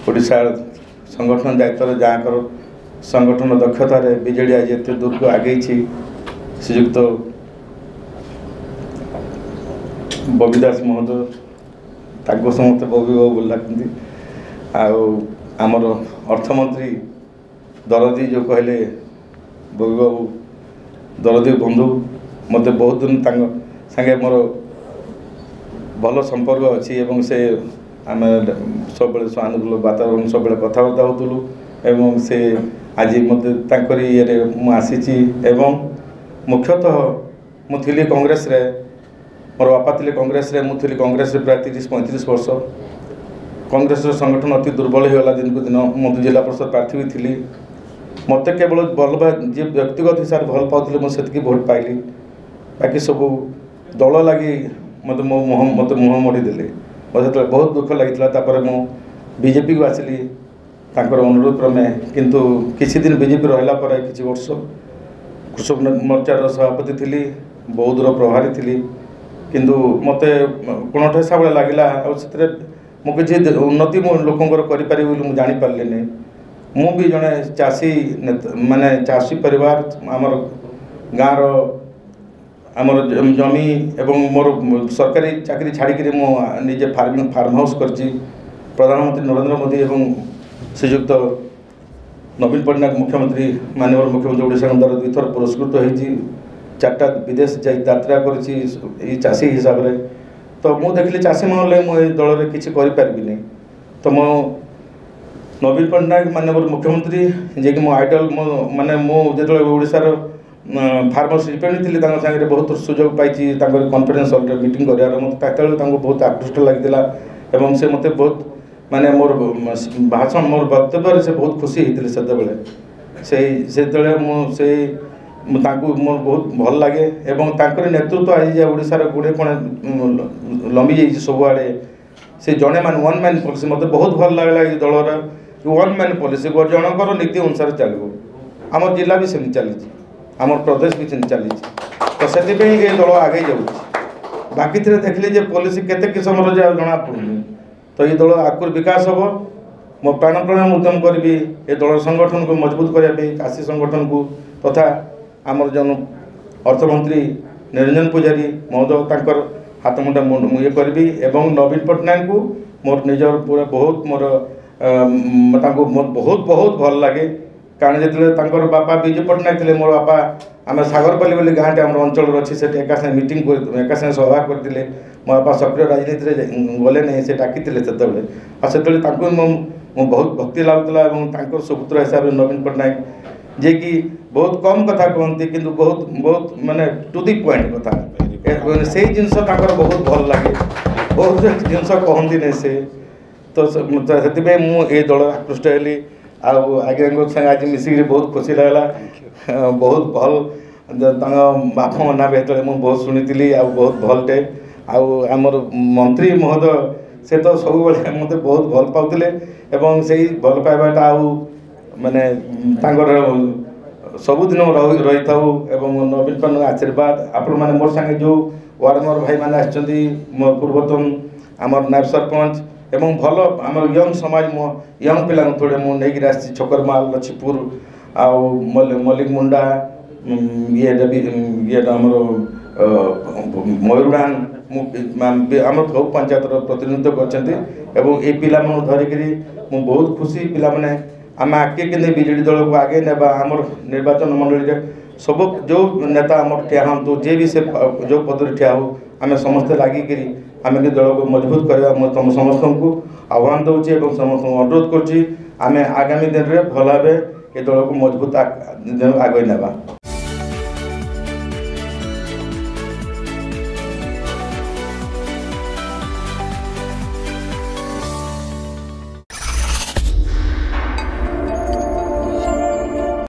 ओडिशा संगठन दायित्व जहाँ संगठन दक्षतार बीजेडी आज एत दूर को आगे श्रीयुक्त बबी दास महोदय ताको समस्त बबी बाबू बोल लगती आमर अर्थमंत्री दरदी जो कहले बबी बाबू दरदी बंधु मत बहुत दिन संगे मोर भल संपर्क अच्छी एवं से आम सब सहानुकूल वातावरण सब कथबार्ता होलु से आज मत ये आसी मुख्यतः मुझे कांग्रेस रे मोर बापा थे कांग्रेस रे मुझे कांग्रेस रे प्राय 30-35 वर्ष कांग्रेस संगठन अति दुर्बल होगा दिन को दिन मुझे जिला परिषद प्रार्थी भी थी मत केवल भल जी व्यक्तिगत हिसाब से भल पाऊँ मुझे भोट पाइली बाकी सब दल लगी मत मुह मोड़ीदे मत जो बहुत दुख लगी मु बीजेपी को आसली अनुरोध क्रमे किंतु किसी दिन बीजेपी रहा किसी वर्ष कृषक मोर्चार सभापति थी बहुत दूर प्रभारी थी किंतु मत कोणठेसा भाई लगे मुझे उन्नति लोकंर कर जापारे मु भी जड़े चाषी माने चाषी परिवार आमर गाँव आमर जमी एवं मोर सरकारी चाकरी छाड़ी मुझे फार्म हाउस कर प्रधानमंत्री नरेंद्र मोदी एवं श्रीयुक्त नवीन पट्टनायक मुख्यमंत्री माननीय मुख्यमंत्री ओडिशा द्वारा 2 थर पुरस्कृत होती 4टा विदेश यात्रा कर चाषी हिसाब से तो मु देखली चाषी महल मुझे दल में किसी करें तो मो नवीन पट्टनायक माननीय मुख्यमंत्री जे कि मो आइडल माने जो ओडिशार फार्मर्स रिप्रेजेंटेटिव थी सागे बहुत सुजोग पाई कॉन्फिडेंस मीटिंग कर मत बहुत आकृष्ट लगी से मत बहुत माने मोर भाषण मोर वक्तव्य से बहुत खुशी होते से मोर बहुत भल लगे और नेतृत्व आज ओडिशार गुड़े कोण लंबी जाइए सबुआड़े से जड़े मान वन मैन पॉलिसी मत बहुत भल लगे ये दलर वन मैन पॉलिसी जनकर नीति अनुसार चलो आम जिला भी सेम चली आम प्रदेश भी चली तो से ये दल आगे जाऊँ बाकी थे देखली पॉलिसी केते किसम जना पड़ूनी तो ये दल आकुर विकास हम मो प्राण उद्यम करी ये दल संगठन को मजबूत करने चाषी संगठन को तथा आमर जो अर्थमंत्री निरंजन पूजारी महोदय हाथ मुंडा ये करी नवीन पट्टनायक को मोर निजर पूरा बहुत मोर बहुत बहुत भल लगे कारण जो बापा विजय पट्टनायक थे मोर बापा आम सागरपल्ली बोली गाँव आम अंचल अच्छी से एका साथ मीटिंग एका साथ सभा करते मो बापा सक्रिय राजनीति गले नहीं से डाकी से बहुत भक्ति लगुला सुपुत्र हिसाब से नवीन पट्टनायक जे कि बहुत कम कथा कहती कि बहुत बहुत माने टू दी पॉइंट कथा से जिनस बहुत भल लगे बहुत जिनस कहती नहीं से तो से मुझे दल आकृष्ट हेली आज्ञा संगे आज मिसिक बहुत खुशी लगला बहुत भल बापा ना भी जो बहुत शुणी बहुत भलटे आमर मंत्री महोदय से तो सब मत बहुत भल पाते से भल पाइबाटा माने सबुदिन रही था नवीन पट्टनायक आशीर्वाद आपण मैंने मोर सांगे जो वार्ड मेंबर भाई मैंने आछंती मो पूर्वतन आमर नायब सरपंच एवं भल आम यंग समाज मो यंग पिला थोड़े मुझे आसी छकरमाल लछीपुर आउ मल्लिक मुंडा ये आमर मयूरडांग आम सब पंचायत प्रतिनिधित्व कर पिला धरिकी मु बहुत खुशी पिला माने आम आगे के बीजेडी दल को आगे नेबा आमर निर्वाचन मंडली सब जो नेता आम ठिया हूँ जे भी से जो पद ठिया हो आम समस्ते लगिकी आम दल को मजबूत करवा तुम समस्त को आह्वान दूचे समस्त अनुरोध करुँच आम आगामी दिन में भल भाव ये दल को मजबूत आगे नेबा।